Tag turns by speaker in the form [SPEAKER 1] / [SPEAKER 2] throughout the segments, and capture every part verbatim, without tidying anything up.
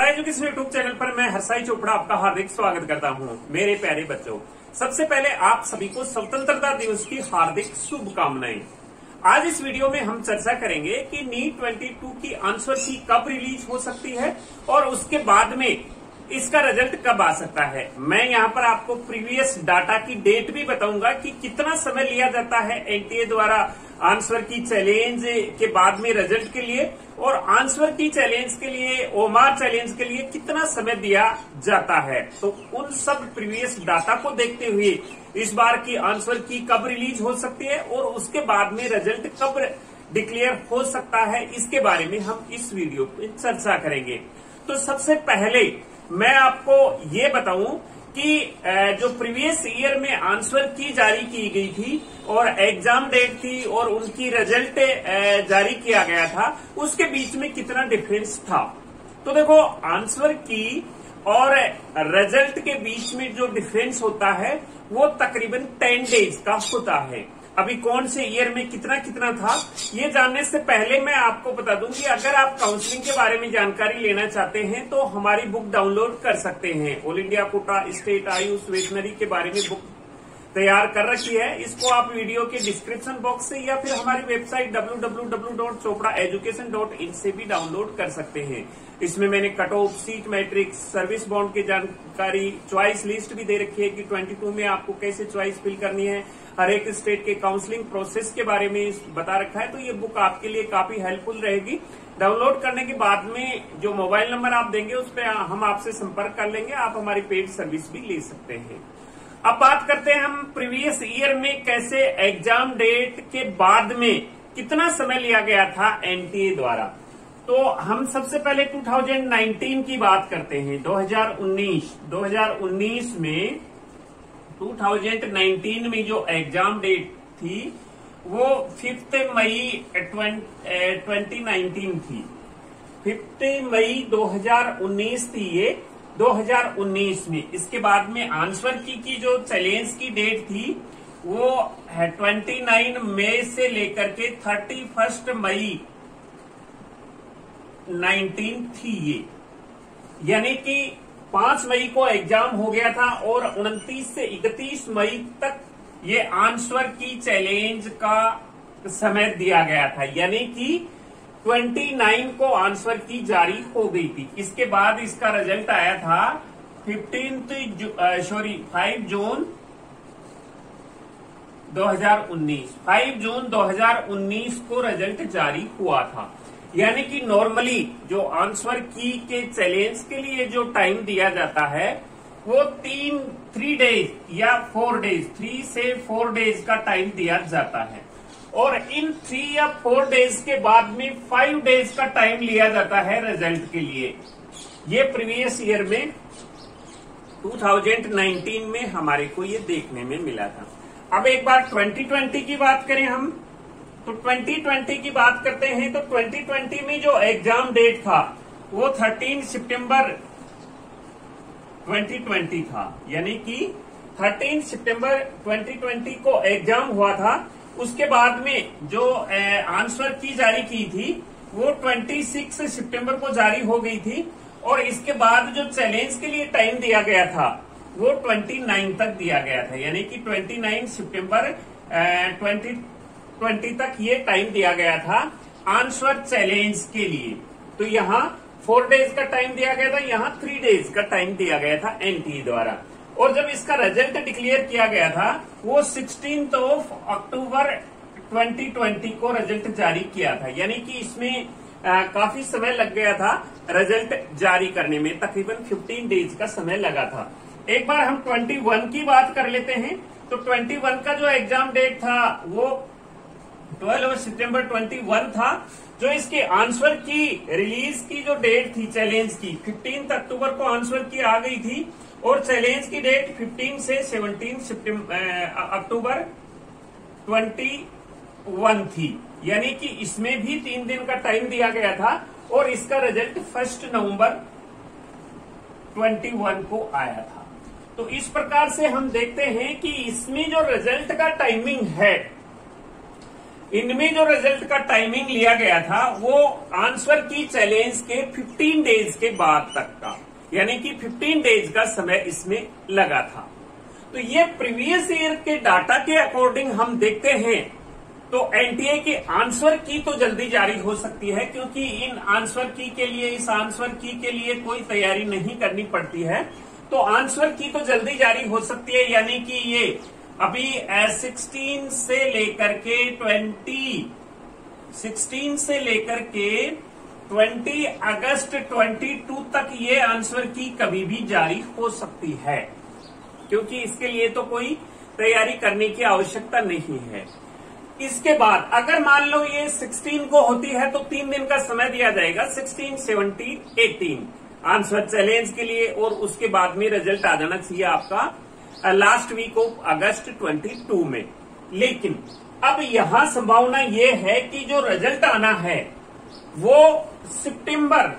[SPEAKER 1] Harsai education YouTube channel पर मैं हरसाई चोपड़ा आपका हार्दिक स्वागत करता हूं। मेरे प्यारे बच्चों, सबसे पहले आप सभी को स्वतंत्रता दिवस की हार्दिक शुभकामनाएं। आज इस वीडियो में हम चर्चा करेंगे कि नीट बाईस की आंसर की कब रिलीज हो सकती है और उसके बाद में इसका रिजल्ट कब आ सकता है। मैं यहाँ पर आपको प्रीवियस डाटा की डेट भी बताऊंगा कि कितना समय लिया जाता है एनटीए द्वारा आंसर की चैलेंज के बाद में रिजल्ट के लिए, और आंसर की चैलेंज के लिए, ओमार चैलेंज के लिए कितना समय दिया जाता है। तो उन सब प्रीवियस डाटा को देखते हुए इस बार की आंसर की कब रिलीज हो सकती है और उसके बाद में रिजल्ट कब डिक्लेयर हो सकता है, इसके बारे में हम इस वीडियो में चर्चा करेंगे। तो सबसे पहले मैं आपको ये बताऊं कि जो प्रीवियस ईयर में आंसर की जारी की गई थी और एग्जाम डेट थी और उनकी रिजल्ट जारी किया गया था, उसके बीच में कितना डिफरेंस था। तो देखो, आंसर की और रिजल्ट के बीच में जो डिफरेंस होता है वो तकरीबन टेन डेज का होता है। अभी कौन से ईयर में कितना कितना था, ये जानने से पहले मैं आपको बता दूं कि अगर आप काउंसलिंग के बारे में जानकारी लेना चाहते हैं तो हमारी बुक डाउनलोड कर सकते हैं। All India quota state Ayush veterinary के बारे में बुक तैयार कर रखी है। इसको आप वीडियो के डिस्क्रिप्शन बॉक्स से या फिर हमारी website W W W dot Chopra education dot in से भी डाउनलोड कर सकते हैं। इसमें मैंने cut off, seat matrix, service bond की जानकारी, चॉइस लिस्ट भी दे रखी है कि बाईस में आपको कैसे चॉइस फिल करनी है, हर एक स्टेट के काउंसलिंग प्रोसेस के बारे में बता रखा है। तो ये बुक आपके लिए काफी हेल्पफुल रहेगी। डाउनलोड करने के बाद में जो मोबाइल नंबर आप देंगे उस पर हम आपसे संपर्क कर लेंगे, आप हमारी पेड सर्विस भी ले सकते हैं। अब बात करते हैं हम प्रीवियस ईयर में कैसे एग्जाम डेट के बाद में कितना समय लिया गया था एनटीए द्वारा। तो हम सबसे पहले दो हज़ार उन्नीस की बात करते हैं। दो हज़ार उन्नीस दो हज़ार उन्नीस में दो हज़ार उन्नीस में जो एग्जाम डेट थी वो फिफ्थ मई ट्वेंटी नाइनटीन थी। फिफ्थ मई दो हज़ार उन्नीस थी ये दो हज़ार उन्नीस में। इसके बाद में आंसर की की जो चैलेंज की डेट थी वो है उनतीस मई से लेकर के इकतीस मई उन्नीस थी ये, यानी कि पांच मई को एग्जाम हो गया था और उनतीस से इकतीस मई तक ये आंसर की चैलेंज का समय दिया गया था, यानी कि उनतीस को आंसर की जारी हो गई थी। इसके बाद इसका रिजल्ट आया था पंद्रह सॉरी पाँच जून दो हज़ार उन्नीस पाँच जून दो हज़ार उन्नीस को रिजल्ट जारी हुआ था। यानी कि नॉर्मली जो आंसर की के चैलेंज के लिए जो टाइम दिया जाता है वो तीन थ्री डेज या फोर डेज थ्री से फोर डेज का टाइम दिया जाता है, और इन थ्री या फोर डेज के बाद में फाइव डेज का टाइम लिया जाता है रिजल्ट के लिए। ये प्रीवियस ईयर में दो हज़ार उन्नीस में हमारे को ये देखने में मिला था। अब एक बार दो हज़ार बीस की बात करें हम, तो दो हज़ार बीस की बात करते हैं। तो दो हज़ार बीस में जो एग्जाम डेट था वो तेरह सितंबर दो हज़ार बीस था, यानी कि तेरह सितंबर दो हज़ार बीस को एग्जाम हुआ था। उसके बाद में जो आंसर की जारी की थी वो छब्बीस सितंबर को जारी हो गई थी, और इसके बाद जो चैलेंज के लिए टाइम दिया गया था वो उनतीस तक दिया गया था, यानी कि उनतीस सितंबर दो हज़ार बीस तक ये टाइम दिया गया था आंसर चैलेंज के लिए। तो यहाँ फोर डेज का टाइम दिया गया था, यहाँ थ्री डेज का टाइम दिया गया था एनटीए द्वारा। और जब इसका रिजल्ट डिक्लेयर किया गया था वो सोलह ऑफ अक्टूबर दो हज़ार बीस को रिजल्ट जारी किया था, यानी कि इसमें आ, काफी समय लग गया था रिजल्ट जारी करने में, तकरीबन पंद्रह डेज का समय लगा था। एक बार हम इक्कीस की बात कर लेते हैं। तो इक्कीस का जो एग्जाम डेट था वो बारह सितंबर इक्कीस था। जो इसके आंसर की रिलीज की जो डेट थी चैलेंज की, पंद्रह अक्टूबर को आंसर की आ गई थी, और चैलेंज की डेट पंद्रह से सत्रह सितंबर अक्टूबर इक्कीस थी, यानी कि इसमें भी तीन दिन का टाइम दिया गया था, और इसका रिजल्ट फर्स्ट नवंबर इक्कीस को आया था। तो इस प्रकार से हम देखते हैं कि इसमें जो रिजल्ट का टाइमिंग है इनमें जो रिजल्ट का टाइमिंग लिया गया था वो आंसर की चैलेंज के पंद्रह डेज के बाद तक का, यानी कि पंद्रह डेज का समय इसमें लगा था। तो ये प्रीवियस ईयर के डाटा के अकॉर्डिंग हम देखते हैं तो एनटीए के आंसर की तो जल्दी जारी हो सकती है, क्योंकि इन आंसर की के लिए इस आंसर की के लिए कोई तैयारी नहीं करनी पड़ती है। तो आंसर की तो जल्दी जारी हो सकती है, यानी कि ये अभी सोलह से लेकर के बीस, सोलह से लेकर के बीस अगस्त बाईस तक ये आंसर की कभी भी जारी हो सकती है, क्योंकि इसके लिए तो कोई तैयारी करने की आवश्यकता नहीं है। इसके बाद अगर मान लो ये सोलह को होती है तो तीन दिन का समय दिया जाएगा, सोलह, सत्रह, अठारह आंसर चैलेंज के लिए, और उसके बाद में रिजल्ट आ जाना चाहिए आपका लास्ट वीक ऑफ अगस्त बाईस में। लेकिन अब यहां संभावना ये है कि जो रिजल्ट आना है वो सितंबर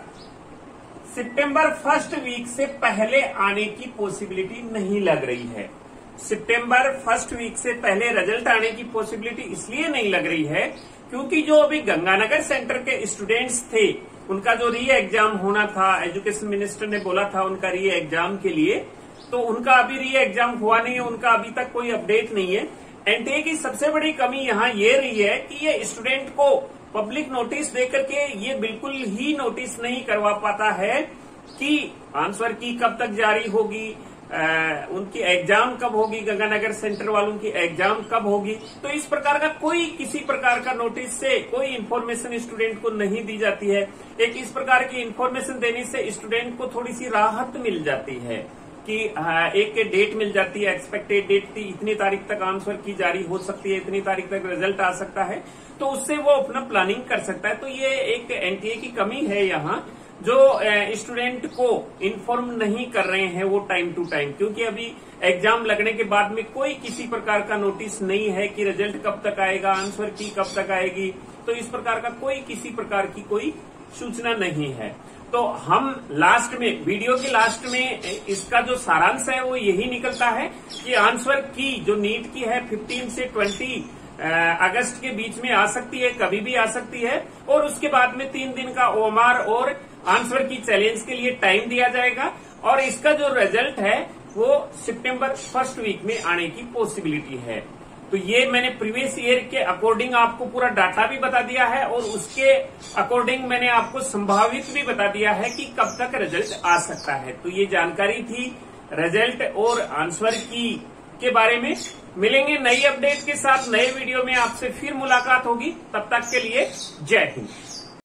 [SPEAKER 1] सितंबर फर्स्ट वीक से पहले आने की पॉसिबिलिटी नहीं लग रही है। सितंबर फर्स्ट वीक से पहले रिजल्ट आने की पॉसिबिलिटी इसलिए नहीं लग रही है क्योंकि जो अभी गंगानगर सेंटर के स्टूडेंट्स थे उनका जो री एग्जाम होना था, एजुकेशन मिनिस्टर ने बोला था उनका री एग्जाम के लिए, तो उनका अभी री एग्जाम हुआ नहीं है, उनका अभी तक कोई अपडेट नहीं है। एनटीए की सबसे बड़ी कमी यहाँ ये रही है कि ये स्टूडेंट को पब्लिक नोटिस देकर के ये बिल्कुल ही नोटिस नहीं करवा पाता है कि आंसर की कब तक जारी होगी, आ, उनकी एग्जाम कब होगी, गंगानगर सेंटर वालों की एग्जाम कब होगी। तो इस प्रकार का कोई किसी प्रकार का नोटिस से कोई इन्फॉर्मेशन स्टूडेंट को नहीं दी जाती है। एक इस प्रकार की इन्फॉर्मेशन देने से स्टूडेंट को थोड़ी सी राहत मिल जाती है कि आ, एक डेट मिल जाती है, एक्सपेक्टेड डेट थी, इतनी तारीख तक आंसर की जारी हो सकती है, इतनी तारीख तक रिजल्ट आ सकता है, तो उससे वो अपना प्लानिंग कर सकता है। तो ये एक एनटीए की कमी है यहाँ, जो स्टूडेंट को इन्फॉर्म नहीं कर रहे हैं वो टाइम टू टाइम, क्योंकि अभी एग्जाम लगने के बाद में कोई किसी प्रकार का नोटिस नहीं है कि रिजल्ट कब तक आएगा, आंसर की कब तक आएगी, तो इस प्रकार का कोई किसी प्रकार की कोई सूचना नहीं है। तो हम लास्ट में, वीडियो के लास्ट में इसका जो सारांश है वो यही निकलता है कि आंसर की जो नीट की है पंद्रह से बीस अगस्त के बीच में आ सकती है, कभी भी आ सकती है, और उसके बाद में तीन दिन का ओएमआर और आंसर की चैलेंज के लिए टाइम दिया जाएगा, और इसका जो रिजल्ट है वो सितंबर फर्स्ट वीक में आने की पॉसिबिलिटी है। तो ये मैंने प्रीवियस ईयर के अकॉर्डिंग आपको पूरा डाटा भी बता दिया है, और उसके अकॉर्डिंग मैंने आपको संभावित भी बता दिया है कि कब तक रिजल्ट आ सकता है। तो ये जानकारी थी रिजल्ट और आंसर की के बारे में। मिलेंगे नई अपडेट के साथ नए वीडियो में, आपसे फिर मुलाकात होगी। तब तक के लिए जय हिंद।